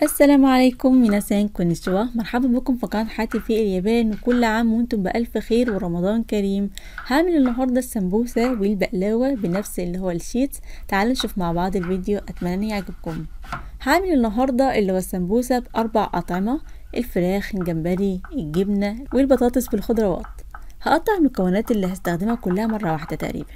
السلام عليكم ميناسان كونيشوا، مرحبا بكم في قناة حياتي في اليابان، وكل عام وانتم بألف خير ورمضان كريم. هعمل النهاردة السمبوسة والبقلاوة بنفس اللي هو الشيت. تعالوا نشوف مع بعض الفيديو، اتمنى ان يعجبكم. هعمل النهاردة اللي هو السمبوسة ب4 أطعمة: الفراخ، الجمبري، الجبنة والبطاطس بالخضروات. هقطع المكونات اللي هستخدمها كلها مرة واحدة تقريبا.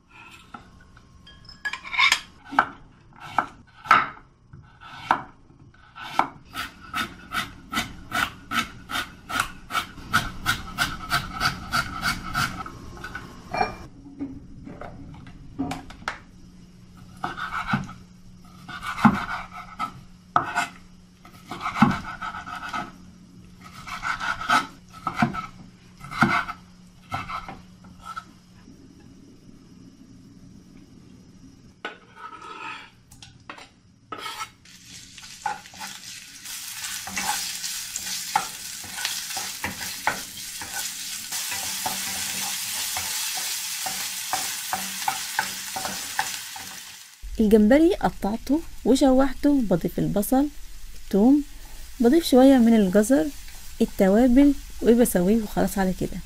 الجمبري قطعته وشوحته، بضيف البصل، الثوم، بضيف شوية من الجزر، التوابل، وبسويه وخلاص على كده.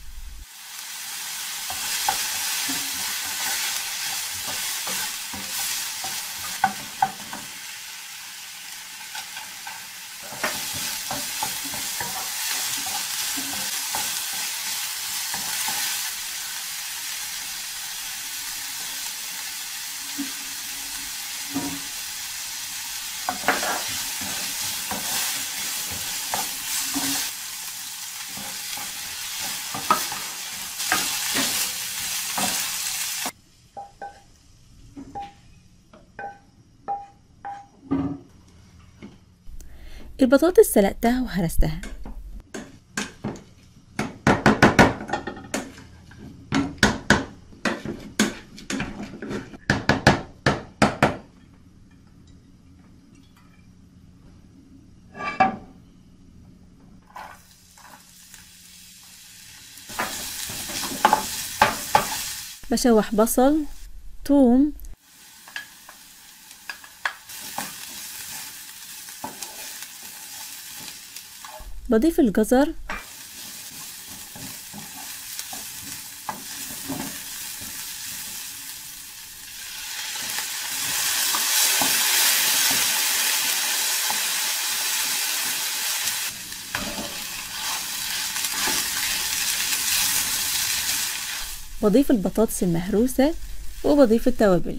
البطاطس سلقتها وهرستها. بشوح بصل، ثوم، بضيف الجزر، بضيف البطاطس المهروسة، وبضيف التوابل.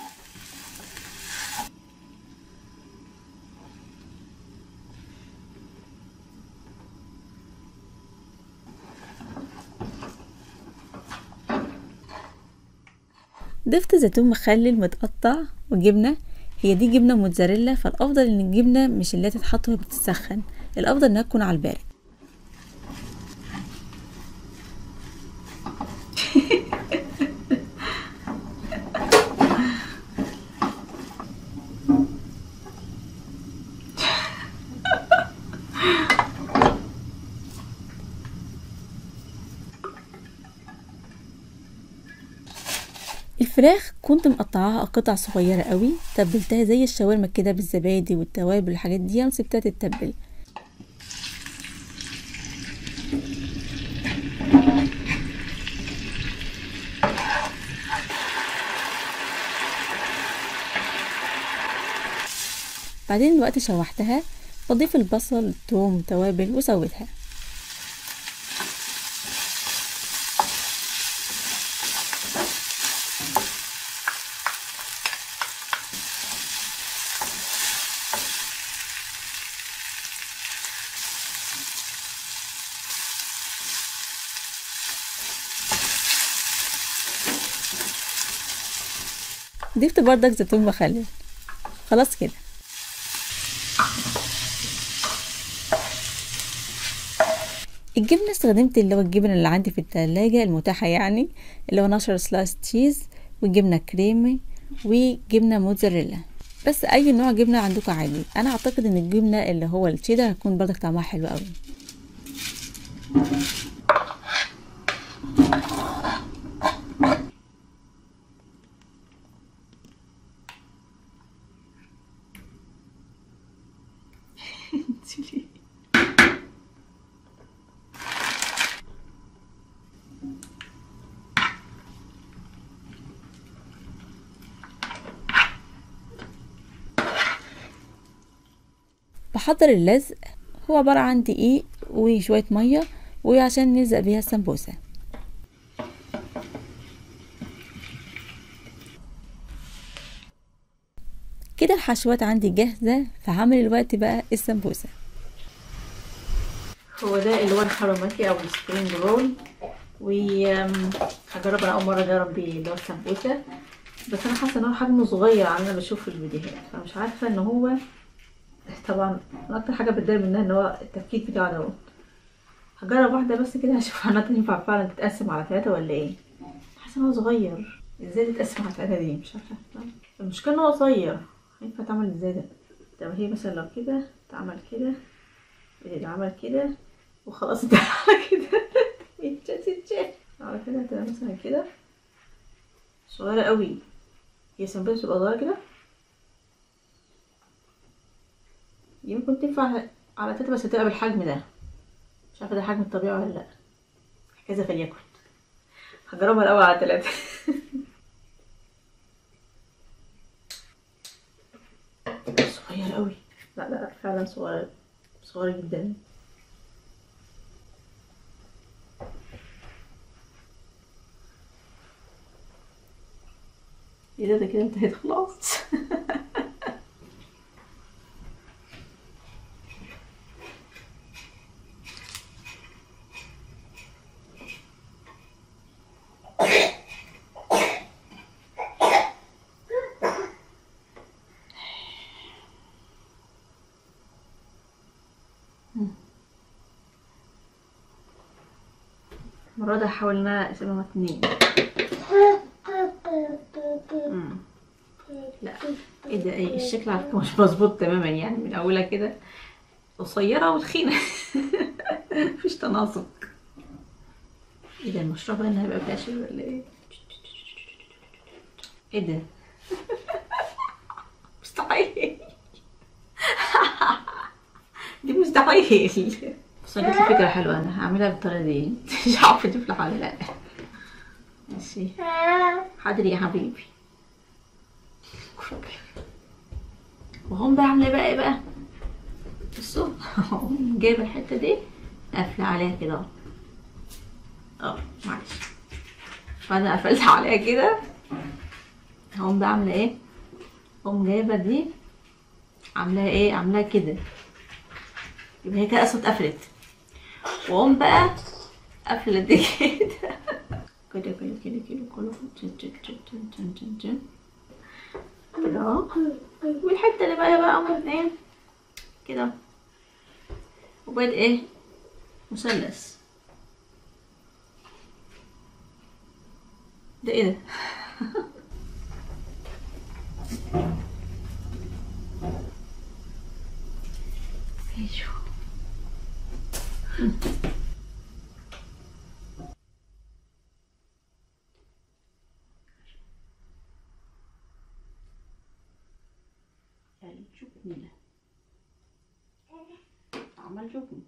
ضفت زيتون مخلل متقطع وجبنة. هي دي جبنة موتزاريلا، فالافضل ان الجبنة مش اللي تتحط وهي بتتسخن، الافضل انها تكون على البارد. الفراخ كنت مقطعاها قطع صغيرة قوي، تبلتها زي الشاورما كده بالزبادي والتوابل والحاجات دي، وسبتها تتبل. بعدين الوقت شوحتها، بضيف البصل، الثوم، توابل، وسويتها. ضفت بردك زيتون مخلل. خلاص كده. الجبنة استخدمت اللي هو الجبن اللي عندي في التلاجة المتاحة، يعني اللي هو نشر سلايس تشيز، وجبنة كريمي، وجبنة موتزاريلا. بس اي نوع جبنة عندكم عادي. انا اعتقد ان الجبنة اللي هو الشيدر هتكون برضك طعمها حلو قوي. بحضر اللزق، هو عبارة عن دقيق وشوية مية وعشان نلزق بيها السمبوسة. كده الحشوات عندي جاهزة، فهعمل الوقت بقى السمبوسة. هو ده اللي هو الحرامكي او السبرينج رول، وهجرب انا اول مرة اجرب بيه اللي هو السمبوسة، بس انا حاسه ان هو حجمه صغير عن انا بشوف في الفيديوهات، فمش عارفه ان هو طبعا اكتر حاجه بتضايق منها ان هو التفكيك بتاعه دوت. هجرب واحده بس كده هشوف انا تنفع فعلا تتقسم على 3 ولا ايه. حاسه ان هو صغير، ازاي تتقسم على 3 دي مش عارفه. المشكله ان هو قصير، ينفع تعمل ازاي ده؟ طب هي مثلا لو كده تعمل كده، يتعمل كده وخلاص ده على كده يتشال على كده، تبقى مثلا كده صغيره قوي. هي سمبوسه تبقى صغيره كده، يمكن تنفع على 3 بس هتبقى بالحجم ده، مش عارفه ده حجم الطبيعي ولا لا. كذا فليكن، هجربها الاول على 3 صغير قوي، لا فعلا صغير، صغير جدا. ايه ده كده انتهت خلاص المرة دي هحاول ان انا اقسمهم 2. لا ايه ده، ايه الشكل على فكرة مش مظبوط تماما، يعني من اولها كده قصيرة وتخينة مفيش تناسق. ايه ده المشروب هنا هيبقى فاشل ولا ايه؟ ايه ده مستحيل دي مستحيل. بس انا جاتلي فكرة حلوة، انا هعملها بالطريقة دي مش عارفة تفلح ولا لا. ماشي حاضر يا حبيبي. وهم بقى عاملة بقى ايه بقى، بصوا جايبة الحتة دي قافلة عليها كده اهو، معلش بعد ما قفلت عليها كده هقوم بقى عاملة ايه، اقوم جايبة دي عاملاها ايه، عاملاها كده، يبقى هي كده اصلا اتقفلت، واقوم بقى قافلة دي كده كله كده اهو. والحته اللي بقى اقوم ايه كده، وبقت ايه مثلث. ده ايه ده ايشو الجبنة عمل جبن.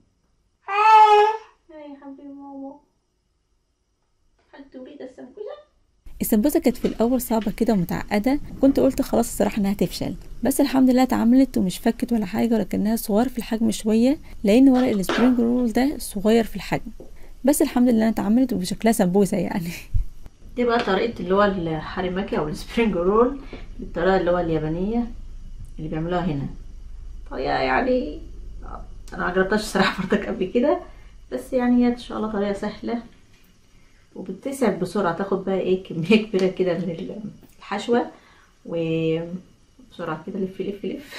يا حبيبي ماما هل تريد السمبوسة؟ السمبوسة كانت في الاول صعبة كده ومتعقدة، كنت قلت خلاص الصراحة انها تفشل، بس الحمد لله اتعملت ومش فكت ولا حاجة، ولكنها صغير في الحجم شوية لان ورق السبرينج رول ده صغير في الحجم، بس الحمد لله اتعملت وبشكلها سمبوسة يعني. دي بقى طريقة اللي هو الحريماكي او السبرينج رول بالطريقة اللي هو اليابانية اللي بيعملوها هنا، طريقة يعني انا مجربتهاش الصراحة برضك قبل كده، بس يعني هي ان شاء الله طريقة سهلة وبتسع بسرعة. تاخد بقى ايه كمية كبيرة كده من الحشوة وبسرعة كده لف لف لف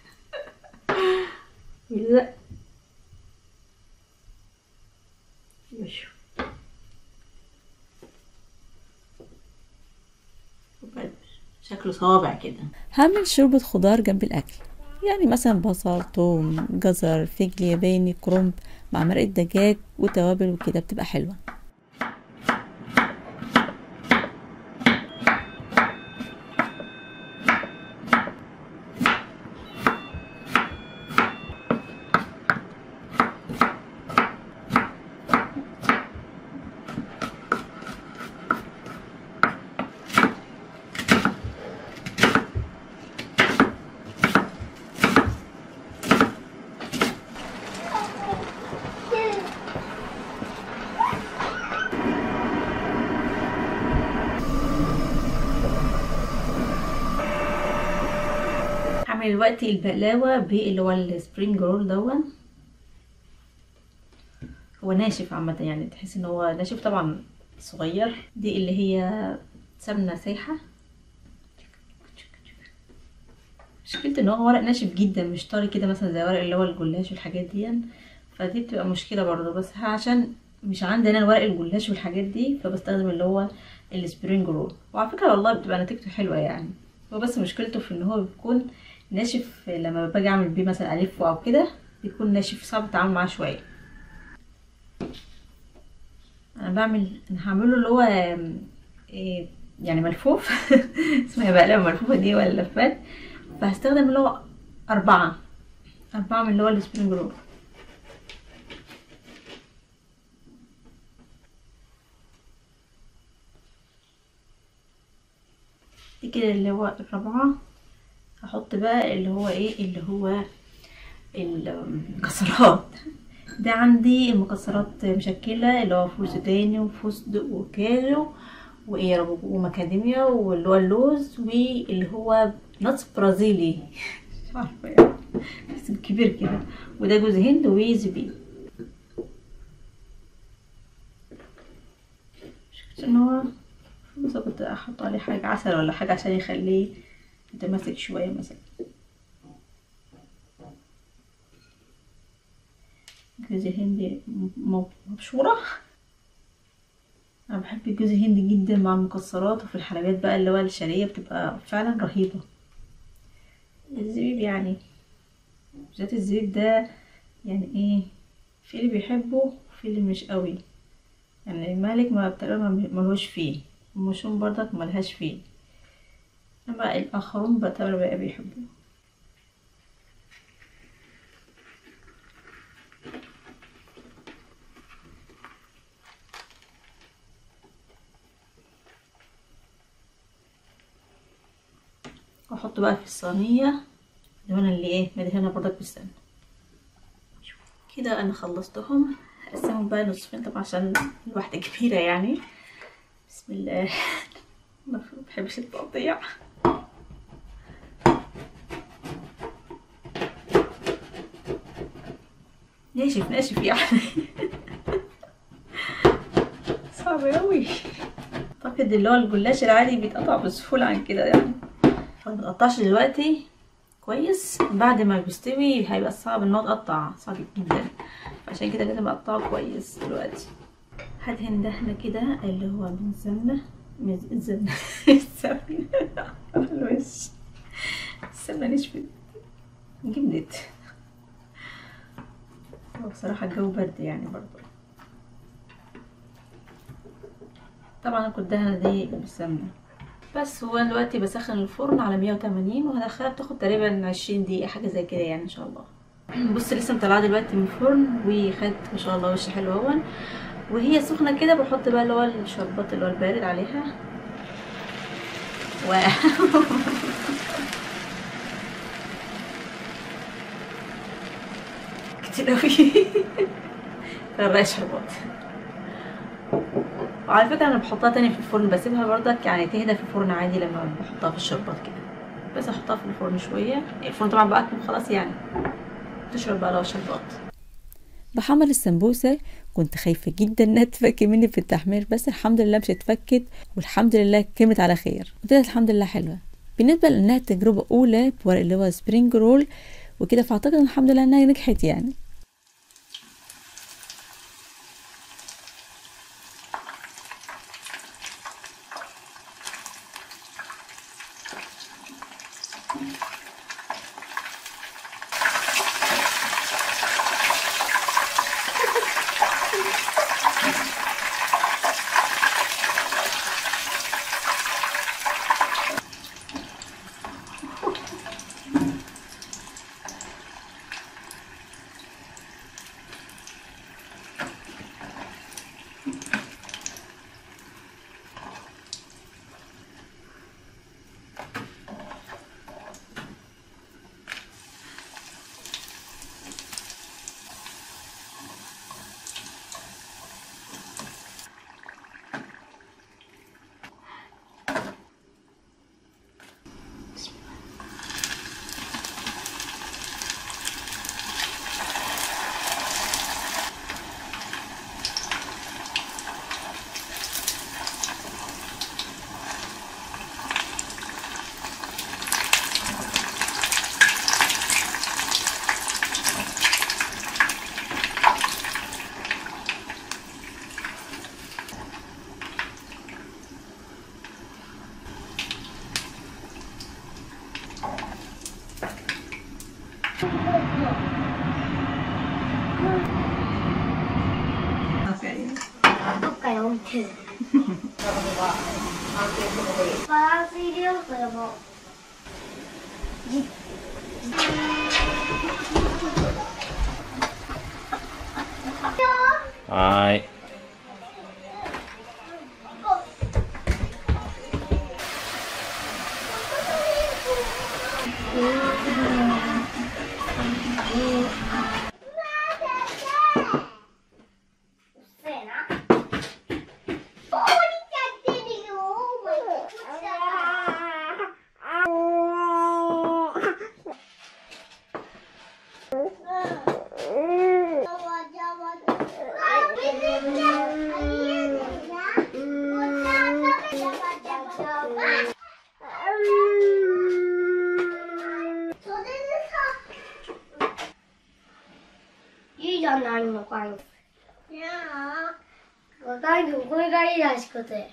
يلزق يشو شكله صوابع كده. هعمل شوربة خضار جنب الاكل، يعني مثلا بصل، توم، جزر، فجل ياباني، كرنب مع مرقة دجاج وتوابل وكده، بتبقى حلوة. هعمل دلوقتي البقلاوه باللي هو السبرينج رول دون. هو ناشف عامه يعني، تحس ان هو ناشف طبعا صغير. دي اللي هي سمنه سايحه. مشكلته ان هو ورق ناشف جدا، مش طري كده مثلا زي ورق اللي هو الجلاش والحاجات دي، فدي بتبقى مشكله برضو. بس عشان مش عندي انا ورق الجلاش والحاجات دي، فبستخدم اللي هو السبرينج رول. وعلى فكره والله بتبقى نتيجته حلوه يعني. هو بس مشكلته في ان هو بيكون ناشف، لما باجي اعمل بيه مثلا الفه او كده بيكون ناشف، صعب التعامل معاه شويه. انا هعمله اللي هو إيه يعني ملفوف اسمها بقلاوه ملفوفه دي ولا لفات. فهستخدم اللي هو أربعة من اللي هو السبرينج رول. دي كده اللي هو الرابعة. هحط بقى اللي هو ايه، اللي هو المكسرات. ده عندي المكسرات مشكلة، اللي هو فول سوداني وفستق وكاجو وايه يا رب ومكاديميا، واللي هو اللوز، واللي هو نتس برازيلي مش عارفة يعني اسم كبير كده، وده جوز هند وزبيب. شفت ان هو بس كنت احط عليه حاجة عسل ولا حاجة عشان يخليه متماسك شوية مثلا. جوز الهند مبشورة. انا بحب جوز الهند جدا مع المكسرات، وفي الحلويات بقى اللي هو الشرقية بتبقى فعلا رهيبة. الزبيب يعني بالذات الزبيب ده يعني ايه، في اللي بيحبه وفي اللي مش قوي يعني. المالك ما بتقريبا ملهوش فيه، المشروم برضك ملهاش فيه، اما الاخرون بقى بيحبوه. واحطه بقى في الصينية اللي انا اللي ايه مدهنة برضك بالسمنة. كده انا خلصتهم. هقسمهم بقى نصفين طبعا عشان الواحدة كبيرة يعني. بسم الله ما بحبش التقطيع. ناشف يعني صعب اوي. اعتقد اللي هو الجلاش العادي بيتقطع بسهولة عن كده يعني. متقطعش دلوقتي كويس، بعد ما بيستوي هيبقى صعب ان هو يتقطع، صعب جدا، عشان كده لازم اقطعه كويس دلوقتي. هدهن دهنه كده اللي هو من السمنه، السمنه على الوش. السمنه نشفت جمدت. هو بصراحه الجو برد يعني برضه. طبعا كنت دهنه دي بالسمنه. بس هو دلوقتي بسخن الفرن على 180 وهدخلها، بتاخد تقريبا 20 دقيقه حاجه زي كده يعني ان شاء الله. بص لسه مطلعه دلوقتي من الفرن وخدت ما شاء الله وش حلو اهون. وهي سخنه كده بحط بقى اللي هو الشربات اللي هو البارد عليها كتير اوي غرقت شربات. وعلى فكره انا بحطها تاني في الفرن، بسيبها برضك يعني تهدى في الفرن عادي لما بحطها في الشربات كده. بس احطها في الفرن شويه، الفرن طبعا بقى خلاص يعني تشرب بقى لو شربات. بحمر السمبوسه. كنت خايفه جدا انها تفك مني في التحمير، بس الحمد لله مش اتفكت، والحمد لله كملت على خير وطلعت الحمد لله حلوه. بالنسبه لانها تجربه اولى بورق اللي هو سبرينج رول وكده، فاعتقد الحمد لله انها نجحت يعني. 置いてる。バランス入れようこれも。 はーい。 いいじゃないのかよ。いやあ、若いのこれがいいらしくて。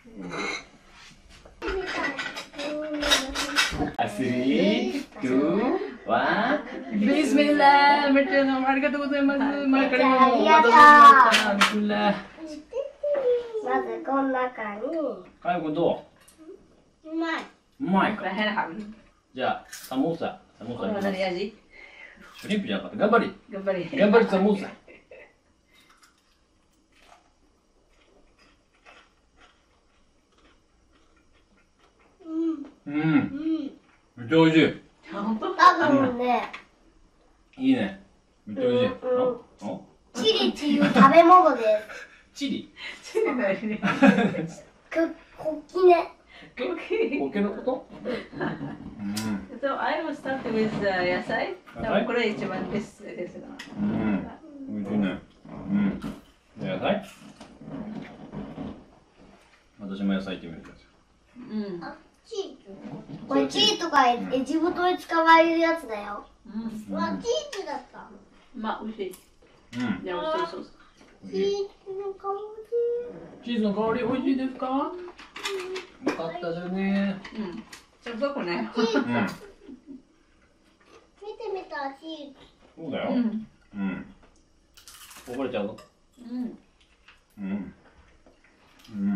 3、2、1。 ビスミッラー、めっちゃありがとうございます。マカリもありがとう。 ビスミッラー。 まずこの中に。 かよくんどうまい。 う？うまいか。 هنا حبيبي じゃあ、サモーサ。サモーサいきます。 何味？ シュリンプじゃなかった。頑張り。 頑張り。 頑張りサモーサ。うん。めっちゃ美味しい。 本当？ 多分ね、 いいね。めっちゃ美味しい。 うんチリっていう食べ物です。 チリ。 チリだよね。 国旗ね。 コケのこと？うん。 So I will start with 野菜。多分これ一番ですが。 うん。美味しいね。うん。野菜？私も野菜いってみるんですよ。 うん。 チーズ。これチーズとかエジプトで使われるやつだよ。 うん。 わ、チーズだった。 まあ美味しい。 うん。 いや美味しいそう。 チーズの香チーズの香り美味しいですか？よかったですね。 うん。ちょっとこね。 り。チーズ。 うん。 見てみたチーズ。 そうだよ。 うん。 うん。こぼれちゃうぞ。 うん。 うん。うん。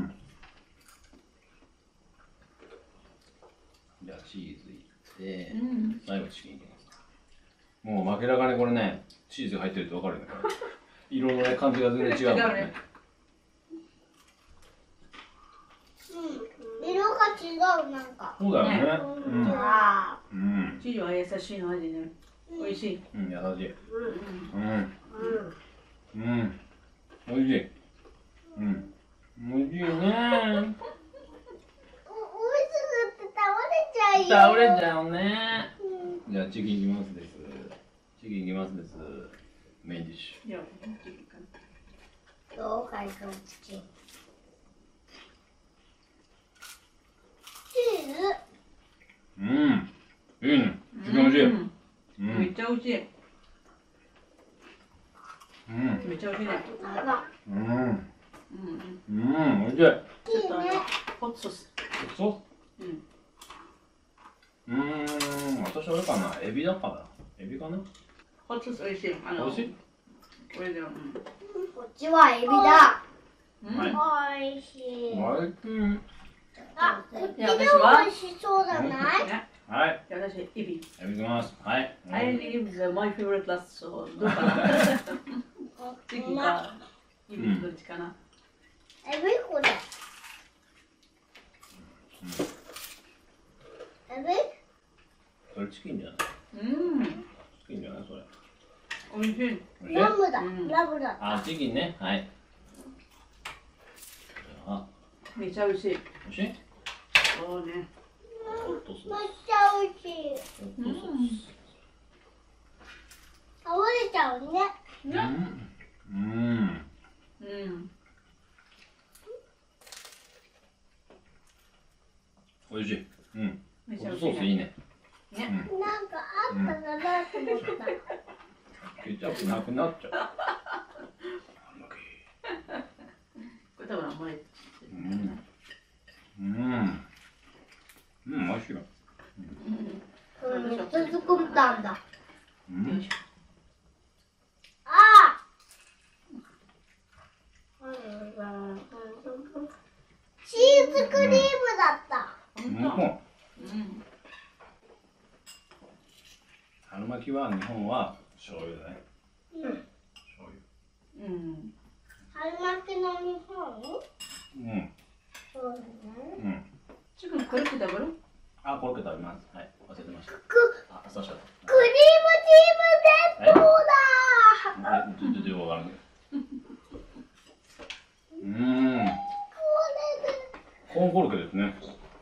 じゃあチーズいって、最後チキンいきます。もう明らかにこれね、チーズが入ってると分かるね。色のね、感じが全然違うもんね。 色が違うなんか。 そうだよね。うん。 あうん。 チーズは優しいの味ね。美味しい。 うん、優しい。うん。 うん。 うん。美味しい。うん。美味しいね。 おいしくて倒れちゃうよ。 倒れちゃうね。じゃあチキンいきますです。チキンいきますです。メインディッシいや、 どうかいくんチキン。チーズ。 ュ。うん。いいね。チキン美味しい。うん。 めっちゃ美味しい。 うん。 めっちゃ美味しいね。 うん。 うんうん。 うん。美味しい。 ちょっとホットソース。 そう私はあれかな。エビだから。エビかな。 ホットソース美味しい。 美味しい。 これでも。 こっちはエビだ。 はい。 おいしい。 美味しい。 あ、こっちでいやも私は美味しそうじゃない？ はい。 じゃあ私、エビ。 エビいきます。はい。 I leave my favorite last, so どうかなチキンかエビどっちかなエビこれ。エビ？ それチキンじゃない。 うん。 チキンじゃないそれ。 美味しい。 美味しい。 ラムだ。 うんラムだ。 あ、チキンね。はい。あ、 めっちゃ美味しい。 美味しい。 そうね。 ホットソース。 めっちゃ美味しい。 ホットソース。 倒れちゃうね。 うん。 うん。 美味しい。うん。 めっちゃホッ美味しいね。 トソースいいね。 ね。 なんかあったかなと思った。 ケチャップなくなっちゃう。 これ多分あんまり。 美味しいよ。 これめっちゃ作ったんだ。 よいしああ。 巻きは日本は醤油だね。醤油。 うん。 春巻きの日本？そうだね。 チキンコロッケ食べる？ あ、コロッケ食べます。はい、忘れてました。あ、そうしよう。 クリームチーム弁当だ。 全然わからんけど。コーンコロッケですね。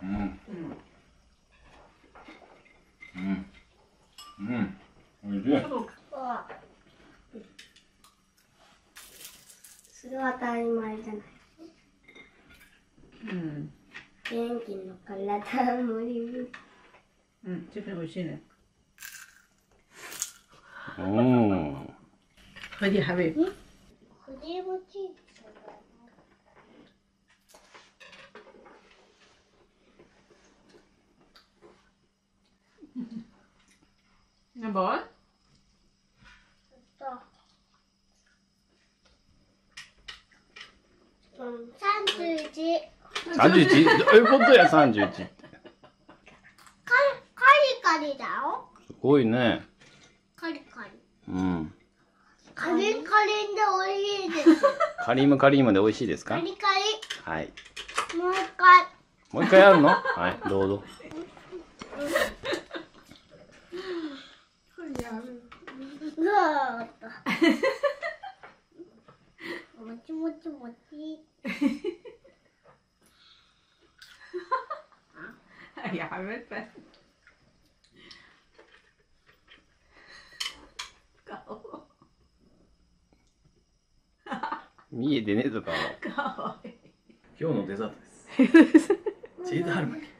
おいしい。 それは当たり前じゃない。元気の体無理。 チキン美味しいね。 خدي يا حبيبي. クリームチーズ。 Number one? 31。 31? どういうことや、31って。 カリカリだよ。 すごいね。 カリカリ。 カリカリで美味しいです。 カリームカリームで美味しいですか？ カリカリ。 はい。 もう一回。 もう一回やるの？はい、どうぞ。 うわーっと。もちもちもち。 يا حبيبتي. 見えてねえぞ、顔。 かわいい。 今日のデザートです。チーズ春巻き。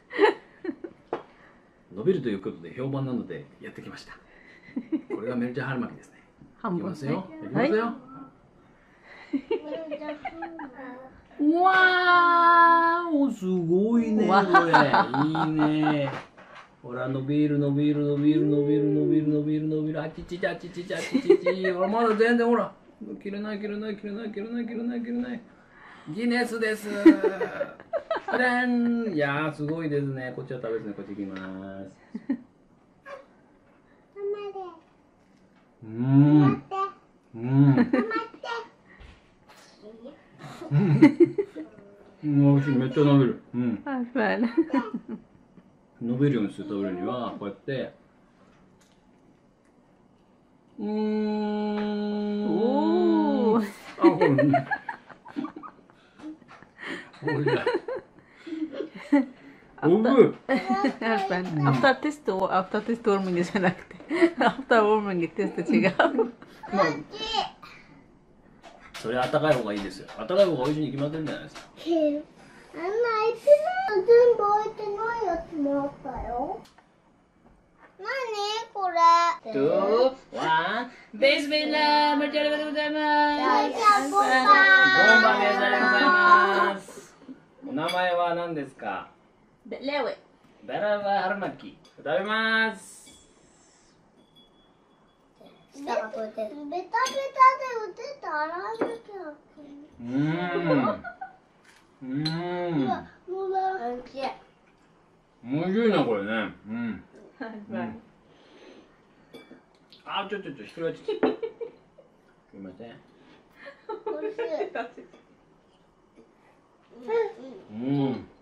伸びるということで評判なのでやってきました。これがメルちゃん春巻きですね。いきますよ。いきますよ。わーお、すごいね、これ。いいね。ほら、伸びる、伸びる、伸びる、伸びる、伸びる、伸びる、伸びる。あちちち、あちちち、あちちち。ほら、まだ全然ほら。切れない、切れない、切れない、切れない、切れない、切れない。ギネスです。あれん。いやー、すごいですね。こっちは食べずに、こっち行きます。美味しい、めっちゃ伸びる。伸びるようにして食べるには、こうやって。 おー。 あ、これ。 アフターテスト、アフターテストウォーミングじゃなくて、アフターウォーミングテスト違う。 それは温かい方がいいですよ。温かい方が美味しいに決まってるんじゃないですか。 あんな開いてない。全部開いてないやつもあったよ。なにこれ。 2、1、ベスベンラー、マルチャレバでございます。 ボンバー。 ボンバーベーザでございます。お名前は何ですか？ ベレウェ。 ベラは春巻き。食べます。 ベタベタで打てたら洗わなきゃ。もうだ。おいしい。 おいしいな、これね。あ、ちょ、一人はちょっと。すみません。 おいしい。おいしい。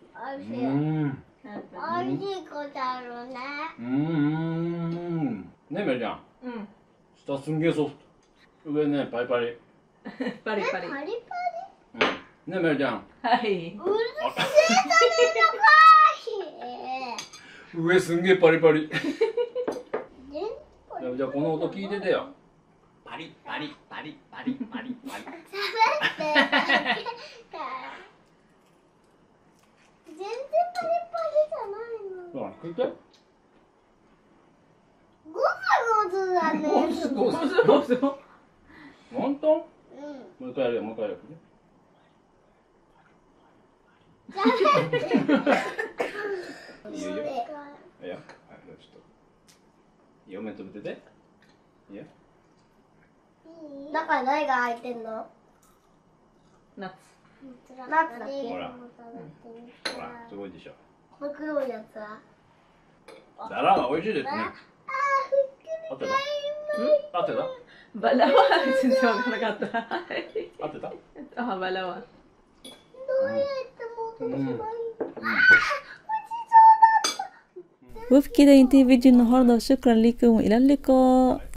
おいしいことあるね。 ねえ、メルちゃん。下すんげえソフト。上ね、パリパリ。 パリパリ。 パリパリ。 ねえ、メルちゃん。 はい。 うるせえ上すんげえパリパリ。 全然じゃあこの音聞いててよ。パリパリパリパリパリパリ。 全然パリパリじゃないの。 ほら、聞いて。 ゴソゴソだね。 ゴソ。本当？もう一回やるよ、もう一回やるよ。いいよ。いいよ。はい、ちょっと。いいよ、目つぶってて。いいよ。 中に何が入ってんの？ ナッナッツだけ。 ほら、すごいでしょ。 この黒いやつは？ だらが美味しいですね。 ふっくり合ってた？合ってた？ バラは全然わからなかった。 合ってた？ あ、バラは。 どうやって戻せばいい？ وبكده ينتهي فيديو النهاردة، وشكرا لكم وإلى اللقاء.